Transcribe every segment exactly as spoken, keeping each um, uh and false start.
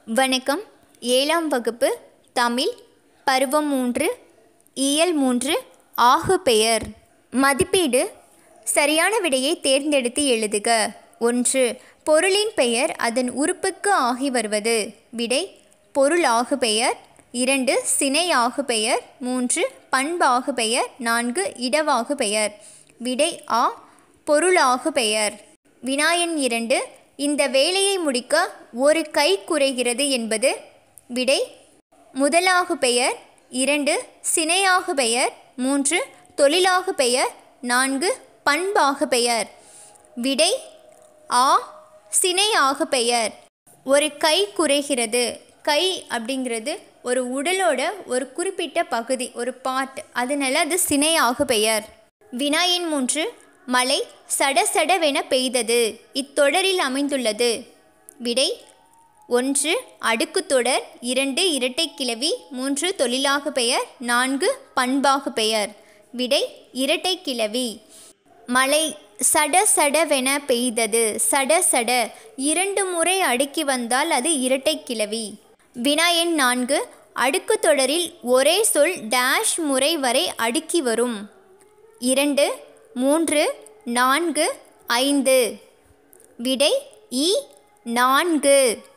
வணக்கம். ஏழாம் வகுப்பு தமிழ் பருவம் மூன்று இயல் மூன்று ஆகு பெயர். மதிப்பீடு. சரியான விடையை தேர்ந்தெடுத்து எழுதுக. ஒன்று. பொருளின் பெயர் அதன் உறுப்புக்கு ஆகி வருவது. விடை பொருள் ஆகு பெயர். இரண்டு. சினை ஆகு பெயர். மூன்று. பண்பாகு பெயர். நான்கு. இடவாகு பெயர். விடை ஆ பொருளாகு பெயர். வினாயன் இரண்டு. இந்த வேலையை முடிக்க ஒரு கை குறைகிறது என்பது. விடை முதலாகு பெயர். இரண்டு. சினையாகு பெயர். மூன்று. தொழிலாகு பெயர். நான்கு. பண்பாகு பெயர். விடை ஆ சினையாகு பெயர். ஒரு கை குறைகிறது. கை அப்படிங்கிறது ஒரு உடலோட ஒரு குறிப்பிட்ட பகுதி, ஒரு பார்ட், அதனால அது சினையாகு பெயர். வினாயன் மூன்று. மழை சடசடவென பெய்தது இத்தொடரில் அமைந்துள்ளது. விடை ஒன்று. அடுக்குத்தொடர். இரண்டு. இரட்டை கிளவி. மூன்று. தொழிலாகு பெயர். நான்கு. பண்பாகு பெயர். விடை இரட்டை கிளவி. மழை சடசடவென பெய்தது. சடசட இரண்டு முறை அடுக்கி வந்தால் அது இரட்டை கிளவி. வினாயன் நான்கு. அடுக்குத்தொடரில் ஒரே சொல் டேஷ் முறை வரை அடுக்கி வரும். இரண்டு. மூன்று. நான்கு. ஐந்து. விடை இ நான்கு.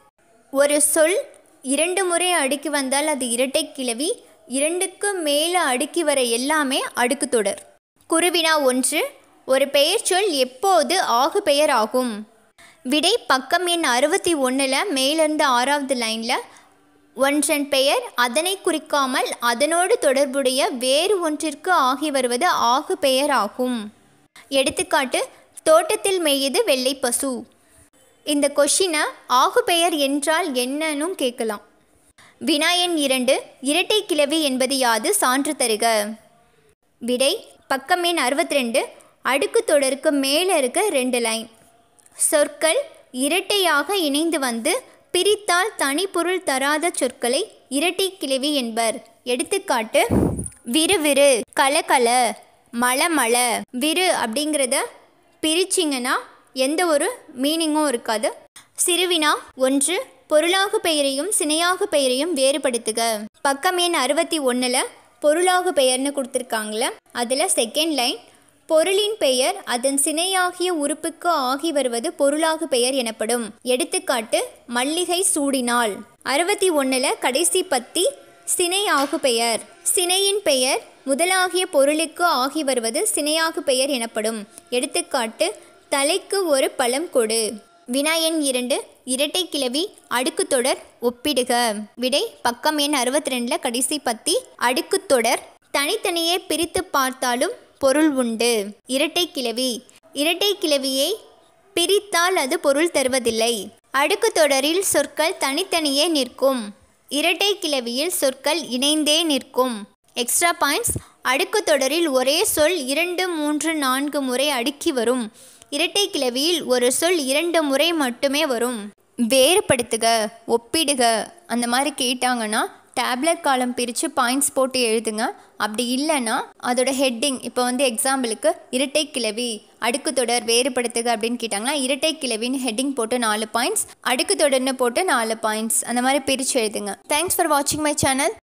ஒரு சொல் இரண்டு முறை அடுக்கி வந்தால் அது இரட்டை கிளவி. இரண்டுக்கு மேலே அடுக்கி வர எல்லாமே அடுக்குத்தொடர். குருவினா ஒன்று. ஒரு பெயர் சொல் எப்போது ஆகு பெயர் ஆகும். விடை பக்கம் எண் அறுபத்தி ஒன்றில் மேலிருந்து ஆறாவது லைனில் ஒன்றன் பெயர் அதனை குறிக்காமல் அதனோடு தொடர்புடைய வேறு ஒன்றிற்கு ஆகி வருவது ஆகு பெயர் ஆகும். எடுத்துக்காட்டு தோட்டத்தில் மேயது வெள்ளை பசு. இந்த கொஷினை ஆகு பெயர் என்றால் என்னன்னு கேட்கலாம். வினாயன் இரண்டு. இரட்டை கிளவி என்பது யாது? சான்று தருக. விடை பக்கம் எண் அறுபத்தி ரெண்டு. அடுக்கு தொடருக்கு மேலே இருக்க ரெண்டு லைன். சொற்கள் இரட்டையாக இணைந்து வந்து பிரித்தால் தனிப்பொருள் தராத சொற்களை இரட்டை கிளவி என்பர். எடுத்துக்காட்டு விறுவிறு, கலகல, மலமள. விறு அப்படிங்கிறத பிரிச்சிங்கன்னா எந்த ஒரு மீனிங்கும் இருக்காது. சிறுவினா ஒன்று. பொருளாகு பெயரையும் சினையாகு பெயரையும் வேறுபடுத்துக. பக்கம் எண் அறுபத்தி ஒன்றில் பொருளாகு பெயர்னு கொடுத்துருக்காங்களே, அதில் செகண்ட் லைன் பொருளின் பெயர் அதன் சினையாகிய உறுப்புக்கு ஆகி வருவது பொருளாகு பெயர் எனப்படும். எடுத்துக்காட்டு மல்லிகை சூடினாள். அறுபத்தி ஒன்றில் கடைசி பத்தி சினையாகு பெயர். சினையின் பெயர் முதலாகிய பொருளுக்கு ஆகி வருவது சினையாகு பெயர் எனப்படும். எடுத்துக்காட்டு தலைக்கு ஒரு பழம் கொடு. வினாயன் இரண்டு. இரட்டை கிளவி அடுக்குத்தொடர் ஒப்பிடுக. விடை பக்கம் எண் அறுபத்தி ரெண்டில் கடைசி பத்தி அடுக்குத்தொடர். தனித்தனியே பிரித்து பார்த்தாலும் பொருள் உண்டு. இரட்டை கிளவி. இரட்டை கிளவியை பிரித்தால் அது பொருள் தருவதில்லை. அடுக்கு தொடரில் சொற்கள் தனித்தனியே நிற்கும். இரட்டை கிளவியில் சொற்கள் இணைந்தே நிற்கும். Extra points. அடுக்கு தொடரில் ஒரே சொல் இரண்டு மூன்று நான்கு முறை அடுக்கி வரும். இரட்டை கிளவியில் ஒரு சொல் இரண்டு முறை மட்டுமே வரும். வேறுபடுத்துக, ஒப்பிடுக அந்த மாதிரி கேட்டாங்கன்னா டேப்லெட் காலம் பிரித்து பாயிண்ட்ஸ் போட்டு எழுதுங்க. அப்படி இல்லைன்னா அதோட ஹெட்டிங், இப்போ வந்து எக்ஸாம்பிளுக்கு இரட்டை கிளவி அடுக்கு தொடர் வேறுபடுத்துக அப்படின்னு கேட்டாங்கன்னா இரட்டை கிளவின்னு ஹெட்டிங் போட்டு நாலு பாயிண்ட்ஸ், அடுக்கு தொடர்னு போட்டு நாலு பாயிண்ட்ஸ், அந்த மாதிரி பிரித்து எழுதுங்க. தேங்க்ஸ் ஃபார் வாட்சிங் மை சேனல்.